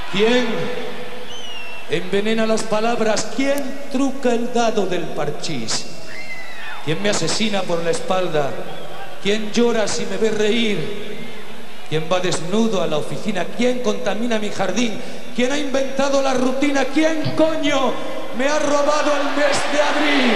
¿Quién envenena las palabras? ¿Quién truca el dado del parchís? ¿Quién me asesina por la espalda? ¿Quién llora si me ve reír? ¿Quién va desnudo a la oficina? ¿Quién contamina mi jardín? ¿Quién ha inventado la rutina? ¿Quién, coño, me ha robado el mes de abril?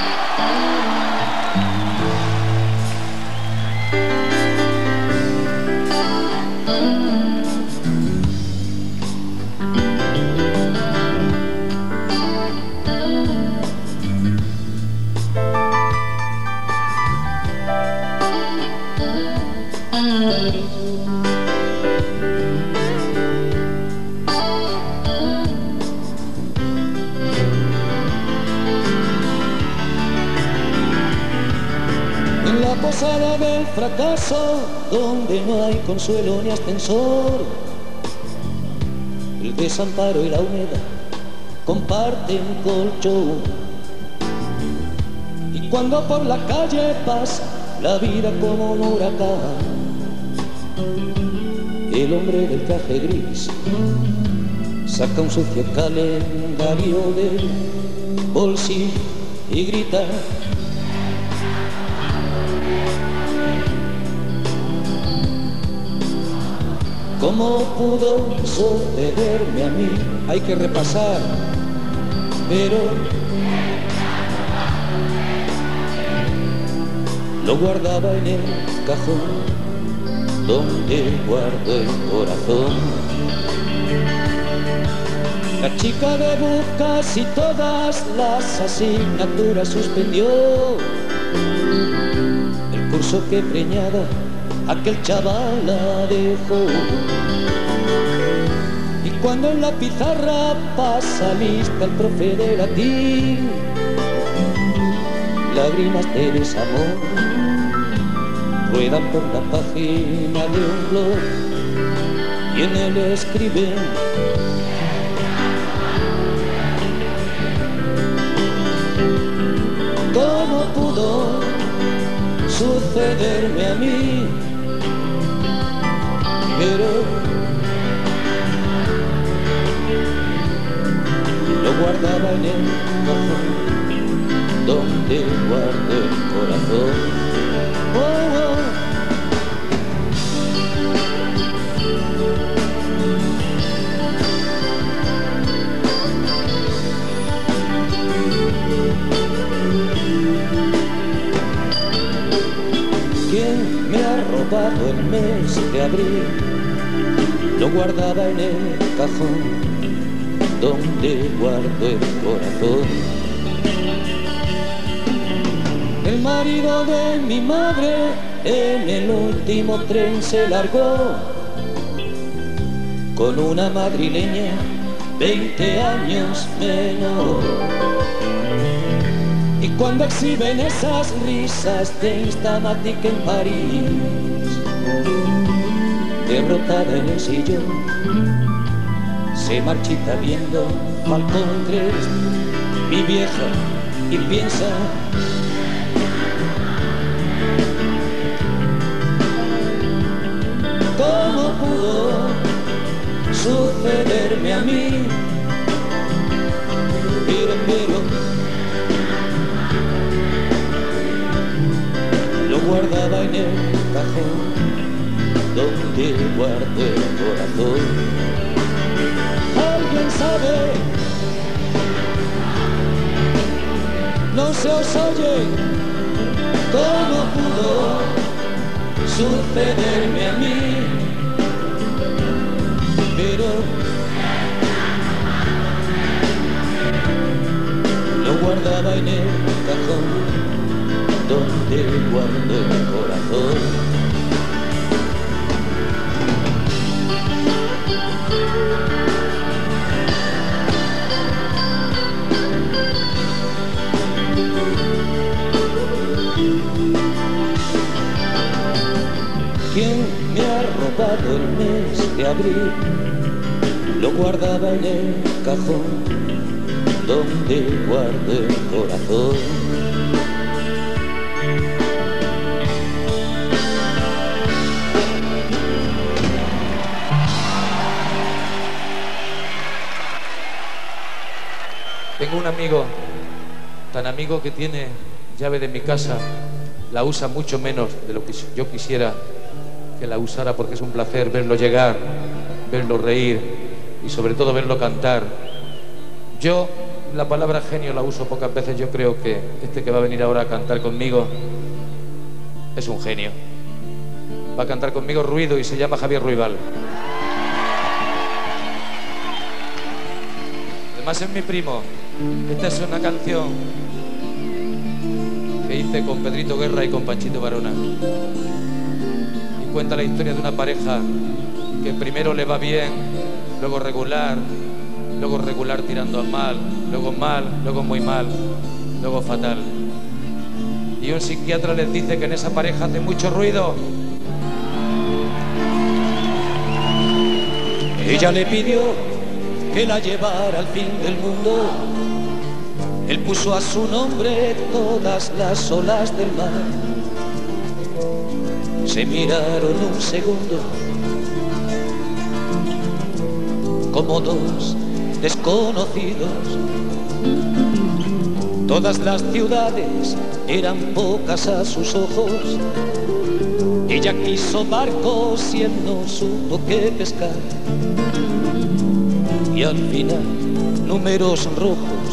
En la posada del fracaso, donde no hay consuelo ni ascensor, el desamparo y la humedad comparten colchón. Y cuando por la calle pasa la vida como un huracán, el hombre del traje gris saca un sucio calendario del bolsillo y grita: ¿cómo pudo sucederme a mí? Hay que repasar, Pero lo guardaba en el cajón donde guardo el corazón. La chica de casi todas las asignaturas suspendió. El curso que preñada aquel chaval la dejó. Y cuando en la pizarra pasa lista el profe de latín, lágrimas de desamor ruedan por la página de un blog y en él escriben: ¿cómo pudo sucederme a mí? Pero lo guardaba en el cajón donde guardo el corazón. Oh, oh. ¿Quién me ha robado el mes de abril? Lo guardaba en el cajón donde guardo el corazón. El marido de mi madre en el último tren se largó con una madrileña 20 años menor. Y cuando exhiben esas risas de Instamatic en París, derrotada en el sillón, se marchita viendo Falcón 3, mi vieja, y piensa: ¿cómo pudo sucederme a mí? Pero lo guardaba en el cajón donde guardo el corazón. ¿Alguien sabe? No se os oye. ¿Cómo pudo sucederme a mí? Pero lo guardaba en el cajón donde guardo el corazón. ¿Quién me ha robado el mes de abril? Lo guardaba en el cajón donde guardo el corazón. Tengo un amigo, tan amigo que tiene llave de mi casa, la usa mucho menos de lo que yo quisiera que la usara, porque es un placer verlo llegar, verlo reír y sobre todo verlo cantar. Yo la palabra genio la uso pocas veces. Yo creo que este que va a venir ahora a cantar conmigo es un genio. Va a cantar conmigo Ruido y se llama Javier Ruibal. Además es mi primo. Esta es una canción que hice con Pedrito Guerra y con Panchito Varona. Y cuenta la historia de una pareja que primero le va bien, luego regular tirando a mal, luego muy mal, luego fatal. Y un psiquiatra les dice que en esa pareja hace mucho ruido. Ella le pidió que la llevara al fin del mundo. Él puso a su nombre todas las olas del mar. Se miraron un segundo como dos desconocidos. Todas las ciudades eran pocas a sus ojos. Ella quiso barcos y él no supo qué pescar. Y al final números rojos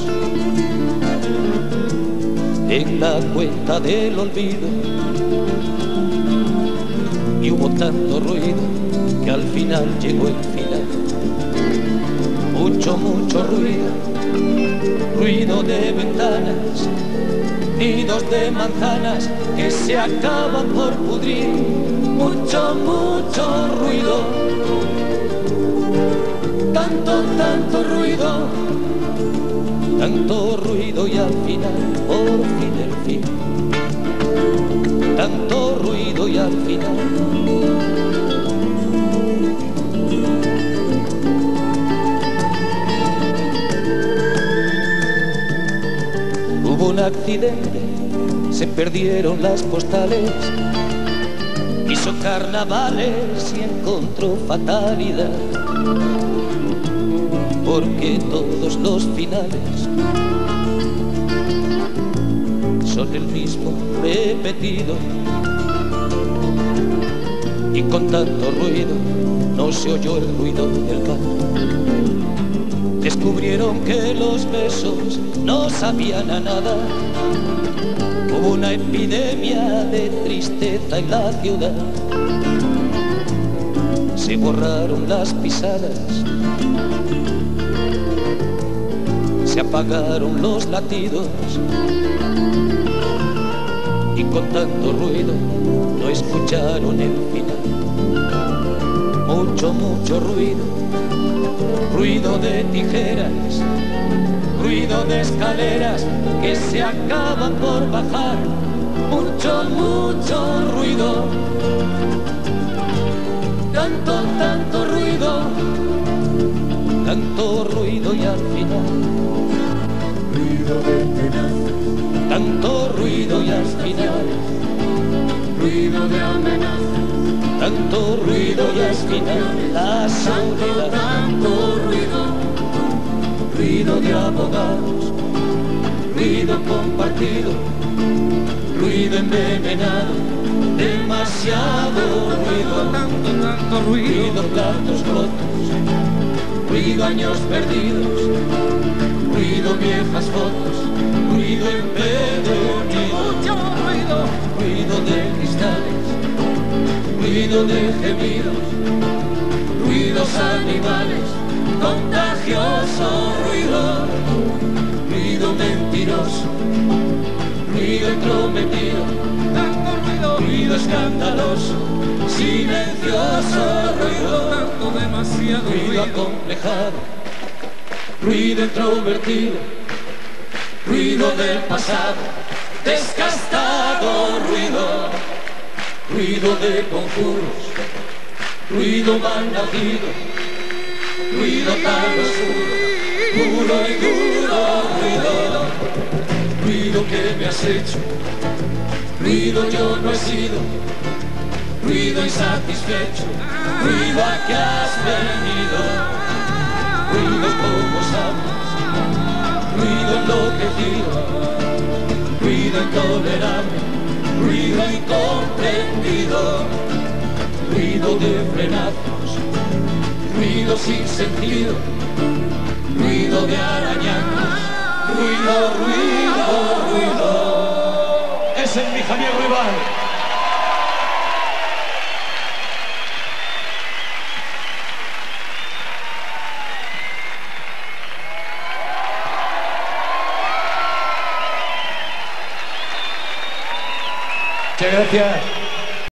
en la cuenta del olvido. Y hubo tanto ruido que al final llegó el final. Mucho ruido, ruido de ventanas, nidos de manzanas que se acaban por pudrir. Mucho ruido, tanto ruido y al final, por fin el fin. Tanto ruido y al final. Hubo un accidente, se perdieron las postales, hizo carnavales y encontró fatalidad, porque todos los finales son el mismo repetido. Y con tanto ruido no se oyó el ruido del mar. Descubrieron que los besos no sabían a nada. Hubo una epidemia de tristeza en la ciudad. Se borraron las pisadas, se apagaron los latidos. Y con tanto ruido no escucharon el final. Mucho ruido, ruido de tijeras, ruido de escaleras que se acaban por bajar. Mucho ruido, tanto ruido y al final. Ruido de amenaza, Tanto ruido y al final. ruido de amenaza, Tanto ruido y al final. La soledad. tanto Ruido de abogados, ruido compartido, ruido envenenado, demasiado ruido, tanto ruido, ruido platos rotos, ruido años perdidos, ruido viejas fotos, ruido empedernido, mucho ruido, ruido de cristales, ruido de gemidos, ruidos animales, contagioso ruido, ruido mentiroso, ruido entrometido, tanto ruido, ruido escandaloso, silencioso ruido, tanto demasiado ruido ruido, acomplejado, ruido introvertido, ruido del pasado, desgastado ruido de conjuros, ruido mal nacido, ruido tan oscuro, puro y duro ruido que me has hecho, ruido yo no he sido, ruido insatisfecho, ruido a que has venido, ruido como sabes, ruido enloquecido, ruido intolerable, ruido incomprendido, ruido de frenazos, ruido sin sentido, ruido de arañazos, ruido, ruido, ruido. Ese es mi Javier Ruibal. Muchas gracias.